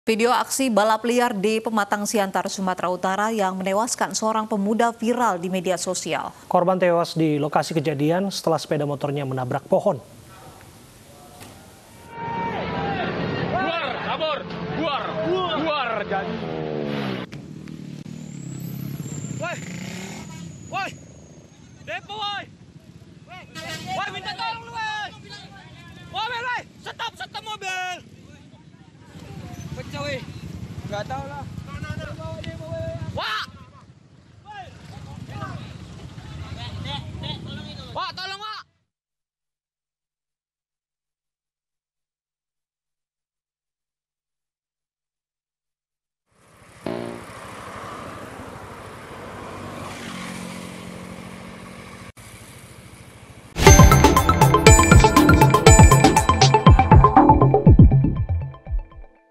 Video aksi balap liar di Pematang Siantar, Sumatera Utara yang menewaskan seorang pemuda viral di media sosial. Korban tewas di lokasi kejadian setelah sepeda motornya menabrak pohon. Buar, jadi. Woi, Depo, woi. Woi, minta tolong lu, woi. Woi, stop mobil. Pecah, woi. Gak tahu lah. Wah. Wah, tolong, wah.